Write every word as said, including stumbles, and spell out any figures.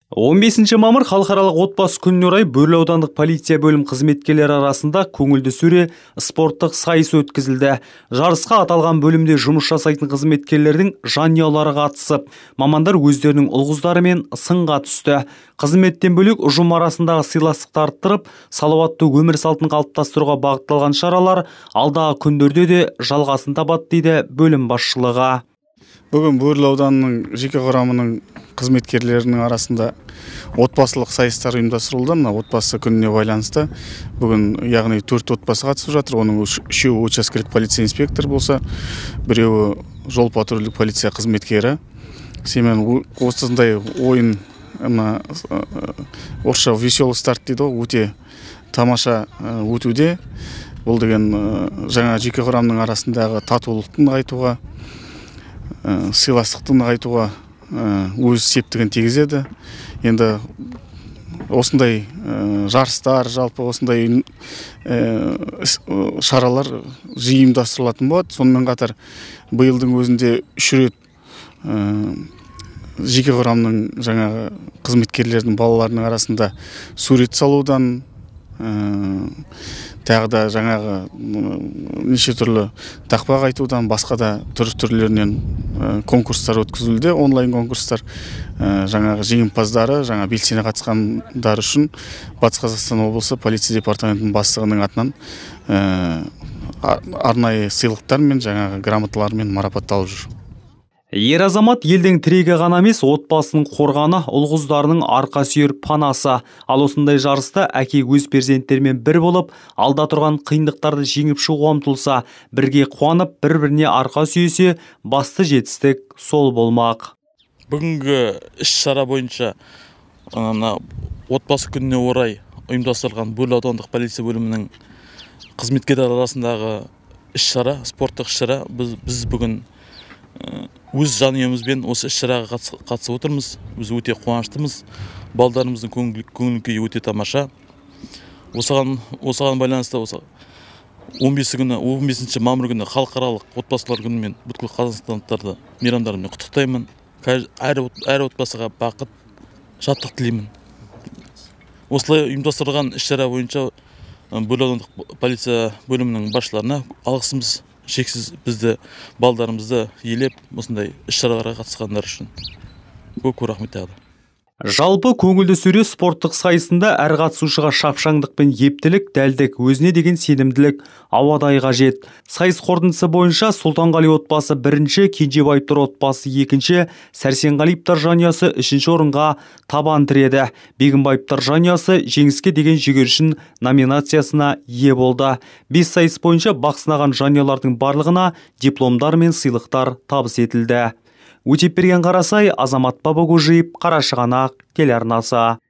он бесінші мамыр халықаралық отбасы күніне орай Бөрлі аудандық полиция бөлім қызметкерлері арасында көңілді сөре спорттық сайыс өткізілді. Жарысқа аталған бөлімде жұмыс жасайтын қызметкерлердің жанұялары қатысып, мамандар өздерінің ұл-қыздарымен сынға түсті. Қызметтен бөлек ұжым арасындағы сыйластықты арттырып, салауатты өмір салтын қалыптастыруға бағытталған шаралар алдағы күндерде де жалғасын табады дейді бөлім басшылығы. Бүгін Бөрлі ауданының жеке құрамының қызметкерлерінің арасында отбасылық сайыстар ұйымдастырылды. Мына отбасы күніне байланысты бүгін яғни төрт отбасы қатысып жатыр. Оның үшеуі учаскелік полиция инспектор болса, біреуі жол патрульдік полиция қызметкері. Семен осындай ойын, орысша веселый старт дейді, өте тамаша өтуде. Бұл деген жаңа жеке құрамның арасындағы татулықты нығайтуға, сыйластықты нығайтуға өз септігін тигізеді. Енді осындай жарыстар, жалпы осындай шаралар жиі ұйымдастырылатын болады. Сонымен қатар биылдың өзінде үш рет жеке құрамның жаңағы қызметкерлердің балаларының арасында сурет салудан, тағы да жаңағы неше түрлі тақпақ айтудан, басқа да түр-түрлерінен конкурстар өткізілді. Онлайн конкурстар жаңағы жеңімпаздары, жаңа белсене қатысқандар үшін Батыс Қазақстан облысы полиция департаментінің бастығының атынан арнайы сыйлықтар мен жаңағы грамоталармен марапатталып жүр. Ер азамат елдің тірегі ғана емес, отбасының қорғаны, ұл-қыздарының арқа сүйер панасы. Ал осындай жарыста әке өз перзенттерімен бір болып, алда тұрған қиындықтарды жеңіп шығуға ұмтылса, бірге қуанып, бір-біріне арқа сүйесе, басты жетістік сол болмақ. Бүгінгі іс-шара бойынша отбасы күніне орай ұйымдастырылған Бөрлі аудандық полиция бөлімінің қызметкерлері арасындағы іс-шара, спорттық іс-шара, біз бүгін өз жанұямызбен осы іс-шараға қатысып отырмыз. Біз өте қуаныштымыз. Балдарымыздың көңіл күйі өте тамаша. Осыған байланысты он бесінші мамыр күні халықаралық отбасылар күнімен бүткіл қазақстандықтарды мейрамдарымен құттықтаймын. Әр отбасыға бақыт, шаттық тілеймін. Осылай ұйымдастырылған іс-шара бойынша Бөрлі аудандық полиция бөлімінің басшыларына алғысымыз шексіз, бізді балдарымызды елеп осындай іс-шараларға қатысқандар үшін көп рахмет. Жалпы көңілді сөре спорттық сайысында әр қатысушыға шапшаңдық пен ептілік, дәлдік, өзіне деген сенімділік ауадай қажет. Сайыс қорытындысы бойынша Сұлтанғали отбасы бірінші, Кенжебаевтар отбасы екінші, Сәрсенғалиевтар жанұясы үшінші орынға табан тіреді. Бегімбаевтар жанұясы жеңіске деген жүгірішін номинациясына ие болды. Бес сайыс бойынша бақ сынаған жанұялардың барлығына дипломдар мен сыйлықтар табыс етілді. Өтепберген Қарасай, Азамат Бабагожиев, Қарашығанақ телеарнасы.